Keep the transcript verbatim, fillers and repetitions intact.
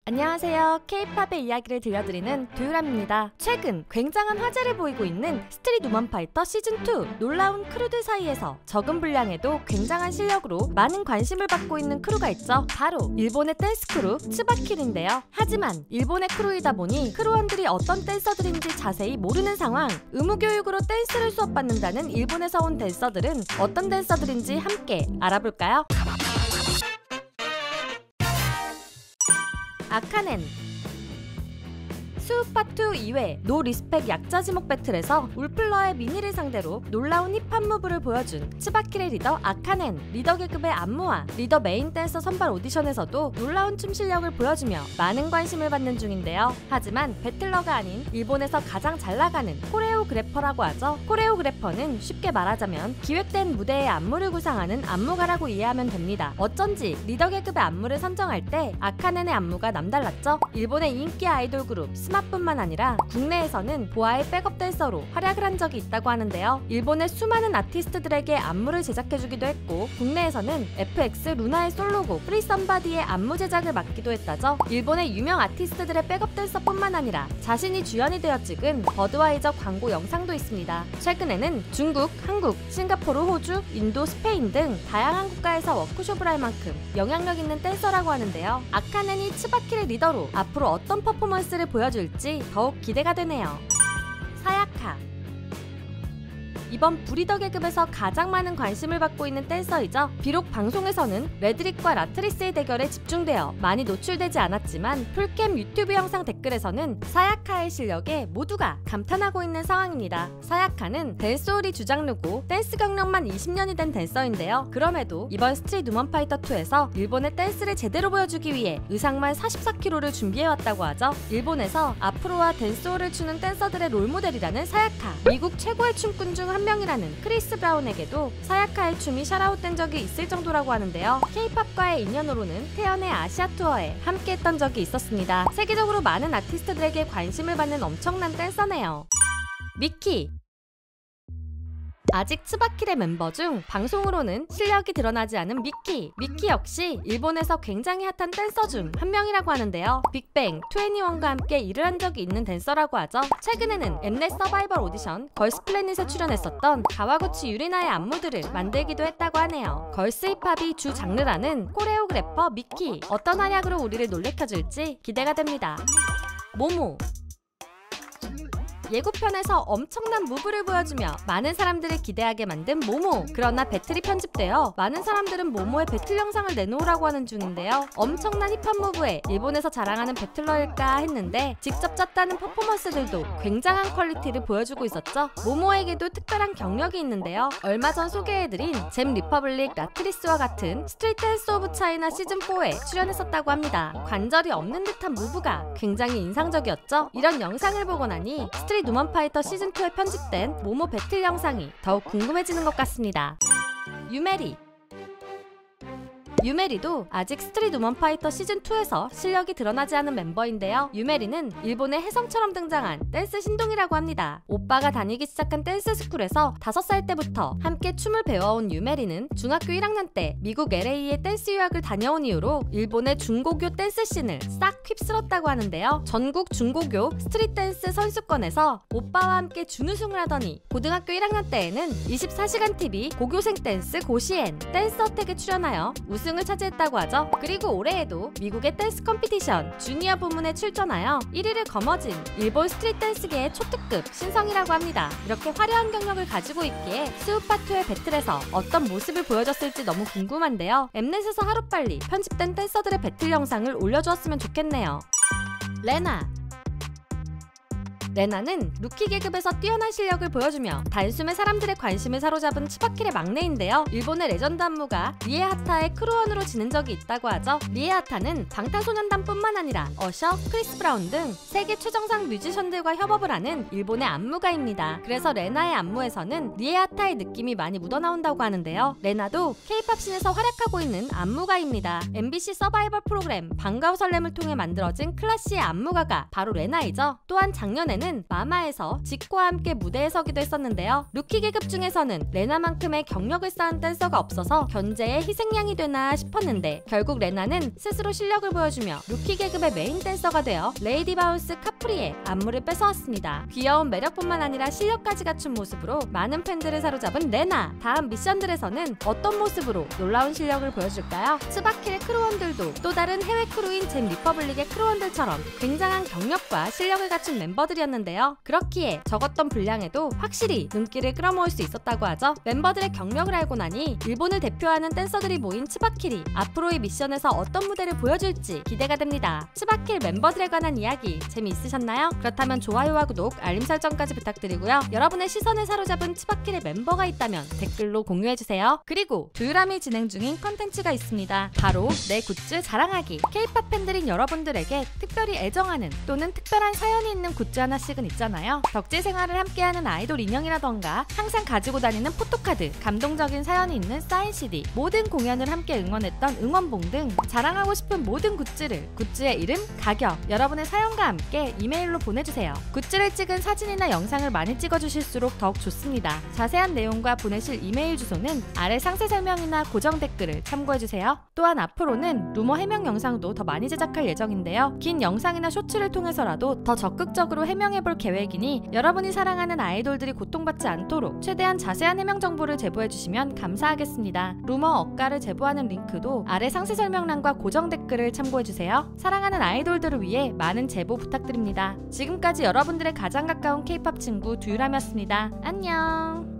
안녕하세요. 케이팝의 이야기를 들려드리는 도유람입니다. 최근 굉장한 화제를 보이고 있는 스트릿 우먼 파이터 시즌이 놀라운 크루들 사이에서 적은 분량에도 굉장한 실력으로 많은 관심을 받고 있는 크루가 있죠. 바로 일본의 댄스 크루 츠바키리인데요. 하지만 일본의 크루이다 보니 크루원들이 어떤 댄서들인지 자세히 모르는 상황. 의무교육으로 댄스를 수업받는다는 일본에서 온 댄서들은 어떤 댄서들인지 함께 알아볼까요? 아카넨 수우파투 이 회 노 리스펙 약자 지목 배틀에서 울플러의 미니를 상대로 놀라운 힙합 무브를 보여준 츠바키의 리더 아카넨. 리더 계급의 안무와 리더 메인 댄서 선발 오디션에서도 놀라운 춤 실력을 보여주며 많은 관심을 받는 중인데요. 하지만 배틀러가 아닌 일본에서 가장 잘 나가는 코레오그래퍼라고 하죠. 코레오그래퍼는 쉽게 말하자면 기획된 무대의 안무를 구상하는 안무가라고 이해하면 됩니다. 어쩐지 리더 계급의 안무를 선정할 때 아카넨의 안무가 남달랐죠. 일본의 인기 아이돌 그룹 스마뿐만 아니라 국내에서는 보아의 백업 댄서로 활약을 한 적이 있다고 하는데요. 일본의 수많은 아티스트들에게 안무를 제작해주기도 했고 국내에서는 에프엑스 루나의 솔로곡 프리 썸바디의 안무 제작을 맡기도 했다죠. 일본의 유명 아티스트들의 백업 댄서뿐만 아니라 자신이 주연이 되어 찍은 버드와이저 광고 영상도 있습니다. 최근에는 중국, 한국, 싱가포르, 호주, 인도, 스페인 등 다양한 국가에서 워크숍을 할 만큼 영향력 있는 댄서라고 하는데요. 아카넨이 츠바키를 리더로 앞으로 어떤 퍼포먼스를 보여줄지 더욱 기대가 되네요. 사야카 이번 브리더 계급에서 가장 많은 관심을 받고 있는 댄서이죠. 비록 방송에서는 레드릭과 라트리스의 대결에 집중되어 많이 노출되지 않았지만 풀캠 유튜브 영상 댓글에서는 사야카의 실력에 모두가 감탄하고 있는 상황입니다. 사야카는 댄스홀이 주장르고 댄스 경력만 이십 년이 된 댄서인데요. 그럼에도 이번 스트릿 우먼 파이터 이에서 일본의 댄스를 제대로 보여주기 위해 의상만 사십사 킬로그램을 준비해왔다고 하죠. 일본에서 앞으로와 댄스홀을 추는 댄서들의 롤모델이라는 사야카. 미국 최고의 춤꾼 중 한 명이라는 크리스 브라운에게도 사야카의 춤이 샤라웃된 적이 있을 정도라고 하는데요. 케이팝과의 인연으로는 태연의 아시아 투어에 함께했던 적이 있었습니다. 세계적으로 많은 아티스트들에게 관심을 받는 엄청난 댄서네요. 미키 아직 츠바키의 멤버 중 방송으로는 실력이 드러나지 않은 미키. 미키 역시 일본에서 굉장히 핫한 댄서 중 한 명이라고 하는데요. 빅뱅, 투애니원과 함께 일을 한 적이 있는 댄서라고 하죠. 최근에는 엠넷 서바이벌 오디션 걸스 플래닛에 출연했었던 가와구치 유리나의 안무들을 만들기도 했다고 하네요. 걸스 힙합이 주 장르라는 코레오그래퍼 미키. 어떤 활약으로 우리를 놀래켜줄지 기대가 됩니다. 모모 예고편에서 엄청난 무브를 보여주며 많은 사람들을 기대하게 만든 모모. 그러나 배틀이 편집되어 많은 사람들은 모모의 배틀 영상을 내놓으라고 하는 중인데요. 엄청난 힙합 무브에 일본에서 자랑하는 배틀러일까 했는데 직접 짰다는 퍼포먼스들도 굉장한 퀄리티를 보여주고 있었죠. 모모에게도 특별한 경력이 있는데요. 얼마 전 소개해드린 잼 리퍼블릭 라트리스와 같은 스트리트 댄스 오브 차이나 시즌사에 출연했었다고 합니다. 관절이 없는 듯한 무브가 굉장히 인상적이었죠. 이런 영상을 보고 나니 스트리트 스트릿 우먼 파이터 시즌이에 편집된 모모 배틀 영상이 더욱 궁금해지는 것 같습니다. 유메리 유메리도 아직 스트릿 우먼 파이터 시즌이에서 실력이 드러나지 않은 멤버인데요. 유메리는 일본의 혜성처럼 등장한 댄스 신동이라고 합니다. 오빠가 다니기 시작한 댄스 스쿨에서 다섯 살 때부터 함께 춤을 배워온 유메리는 중학교 일 학년 때 미국 엘에이에 댄스 유학을 다녀온 이후로 일본의 중고교 댄스 씬을 싹 휩쓸었다고 하는데요. 전국 중고교 스트릿 댄스 선수권에서 오빠와 함께 준우승을 하더니 고등학교 일 학년 때에는 이십사 시간 티비 고교생 댄스 고시엔 댄스 어택에 출연하여 우승 우승을 차지했다고 하죠. 그리고 올해에도 미국의 댄스 컴피티션 주니어 부문에 출전하여 일 위를 거머쥔 일본 스트릿 댄스계의 초특급 신성이라고 합니다. 이렇게 화려한 경력을 가지고 있기에 수우파투의 배틀에서 어떤 모습을 보여줬을지 너무 궁금한데요. 엠넷에서 하루빨리 편집된 댄서들의 배틀 영상을 올려주었으면 좋겠네요. 레나 레나는 루키 계급에서 뛰어난 실력을 보여주며 단숨에 사람들의 관심을 사로잡은 츠바키의 막내인데요. 일본의 레전드 안무가 리에하타의 크루원으로 지낸 적이 있다고 하죠. 리에하타는 방탄소년단뿐만 아니라 어셔, 크리스 브라운 등 세계 최정상 뮤지션들과 협업을 하는 일본의 안무가입니다. 그래서 레나의 안무에서는 리에하타의 느낌이 많이 묻어나온다고 하는데요. 레나도 케이팝 씬에서 활약하고 있는 안무가입니다. 엠비씨 서바이벌 프로그램 방과후 설렘을 통해 만들어진 클래시의 안무가가 바로 레나이죠. 또한 작년에는 레나는 마마에서 지코와 함께 무대에 서기도 했었는데요. 루키 계급 중에서는 레나만큼의 경력을 쌓은 댄서가 없어서 견제의 희생양이 되나 싶었는데 결국 레나는 스스로 실력을 보여주며 루키 계급의 메인 댄서가 되어 레이디 바운스 카프리의 안무를 뺏어왔습니다. 귀여운 매력뿐만 아니라 실력까지 갖춘 모습으로 많은 팬들을 사로잡은 레나. 다음 미션들에서는 어떤 모습으로 놀라운 실력을 보여줄까요? 츠바키의 크루원들도 또 다른 해외 크루인 잼 리퍼블릭의 크루원들처럼 굉장한 경력과 실력을 갖춘 멤버들이었는데요. 그렇기에 적었던 분량에도 확실히 눈길을 끌어모을 수 있었다고 하죠. 멤버들의 경력을 알고 나니 일본을 대표하는 댄서들이 모인 츠바키리 앞으로의 미션에서 어떤 무대를 보여줄지 기대가 됩니다. 츠바키리 멤버들에 관한 이야기 재미있으셨나요? 그렇다면 좋아요와 구독, 알림 설정까지 부탁드리고요. 여러분의 시선을 사로잡은 츠바키리 멤버가 있다면 댓글로 공유해주세요. 그리고 두유람이 진행 중인 컨텐츠가 있습니다. 바로 내 굿즈 자랑하기. 케이팝 팬들인 여러분들에게 특별히 애정하는 또는 특별한 사연이 있는 굿즈 하나씩은 있잖아요. 덕질 생활을 함께하는 아이돌 인형이라던가 항상 가지고 다니는 포토카드, 감동적인 사연이 있는 사인 씨디, 모든 공연을 함께 응원했던 응원봉 등 자랑하고 싶은 모든 굿즈를 굿즈의 이름, 가격, 여러분의 사연과 함께 이메일로 보내주세요. 굿즈를 찍은 사진이나 영상을 많이 찍어주실수록 더욱 좋습니다. 자세한 내용과 보내실 이메일 주소는 아래 상세 설명이나 고정 댓글을 참고해주세요. 또한 앞으로는 루머 해명 영상도 더 많이 제작할 예정인데요. 긴 영상이나 쇼츠를 통해서라도 더 적극적으로 해명해볼 계획이니 여러분이 사랑하는 아이돌들이 고통받지 않도록 최대한 자세한 해명 정보를 제보해주시면 감사하겠습니다. 루머 억가를 제보하는 링크도 아래 상세 설명란과 고정 댓글을 참고해주세요. 사랑하는 아이돌들을 위해 많은 제보 부탁드립니다. 지금까지 여러분들의 가장 가까운 케이팝 친구 두유람이었습니다. 안녕.